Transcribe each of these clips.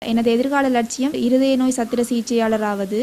எனது எதிர்கால லட்சியம் இருதய நோய் சத்திர சிகிச்சையாளராவது.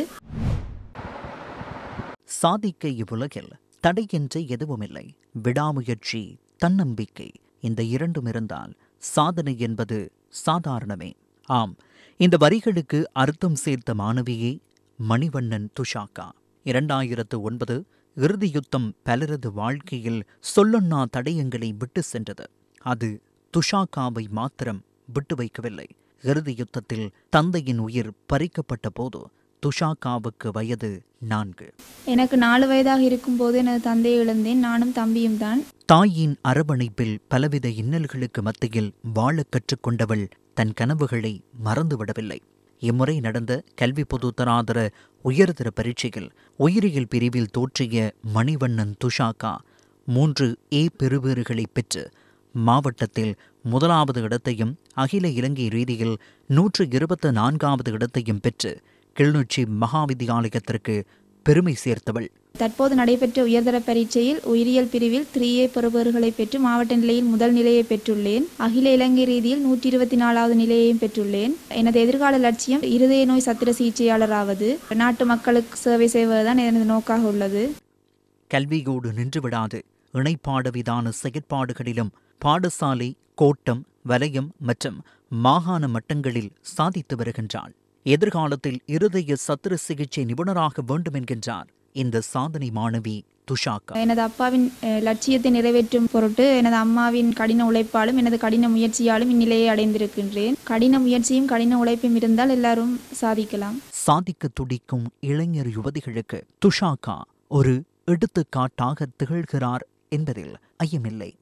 சாதிக்க இவ்வுலகில் தடையின்றி எதுவுமில்லை. விடாமுயற்சி, தன்னம்பிக்கை, இந்த இரண்டும் இருந்தால் சாதனை என்பது சாதாரணமே. ஆம், இந்த வரிகளுக்கு அர்த்தம் சேர்த்த மாணவியே மணிவண்ணன் துஷாக்கா. 2009 இறுதி யுத்தம் பலரது வாழ்க்கையில் சொல்லொன்னா தடயங்களை விட்டு சென்றது. அது துஷாக்காவை மாத்திரம் விட்டு வைக்கவில்லை. இறுதி யுத்தத்தில் தந்தையின் உயிர் பறிக்கப்பட்ட போது துஷாக்காவுக்கு வயது 4. எனக்கு 4 வயதாக இருக்கும்போது எனது தந்தையை இழந்தேன். நானும் தம்பியும் தான். தாயின் அரவணைப்பில் பலவித இன்னல்களுக்கு மத்தியில் வாழ கற்றுக்கொண்டவள் தன் கனவுகளை மறந்துவிடவில்லை. இம்முறை நடந்த கல்வி பொதுத்தராதர உயர்தர பரீட்சையில் உயிரியல் பிரிவில் தோற்றிய மணிவண்ணன் துஷாக்கா 3A பெறுபேறுகளை பெற்று மாவட்டத்தில் 1வது இடத்தையும் அகில இலங்கை ரீதியில் 124வது இடத்தையும் பெற்று கிளிநொச்சி மகாவித்தியாலயத்திற்கு பெருமை சேர்த்தவள். தற்போது நடைபெற்ற உயர்தர பரீட்சையில் உயிரியல் பிரிவில் 3A பெறுபேறுகளை பெற்று மாவட்ட நிலையில் முதல் நிலையை பெற்றுள்ளேன். அகில இலங்கை ரீதியில் 124வது நிலையையும் பெற்றுள்ளேன். எனது எதிர்கால லட்சியம் இருதய நோய் சத்திர சிகிச்சையாளராவது. நாட்டு மக்களுக்கு சேவை செய்வதுதான் எனது நோக்காக உள்ளது. கல்வியோடு நின்றுவிடாது இணைப்பாடவிதான செயற்பாடுகளிலும் பாடசாலை, கோட்டம், வலயம் மற்றும் மாகாண மட்டங்களில் சாதித்து வருகின்றாள். எதிர்காலத்தில் இருதய சத்திர சிகிச்சை நிபுணராக வேண்டும் என்கின்றார் இந்த சாதனை மாணவி துஷாக்கா. எனது அப்பாவின் லட்சியத்தை நிறைவேற்றும் பொருட்டு எனது அம்மாவின் கடின உழைப்பாலும் எனது கடின முயற்சியாலும் இந்நிலையை அடைந்திருக்கின்றேன். கடின முயற்சியும் கடின உழைப்பும் இருந்தால் எல்லாரும் சாதிக்கலாம். சாதிக்க துடிக்கும் இளைஞர் யுவதிகளுக்கு துஷாக்கா ஒரு எடுத்துக்காட்டாக திகழ்கிறார் என்பதில் ஐயமில்லை.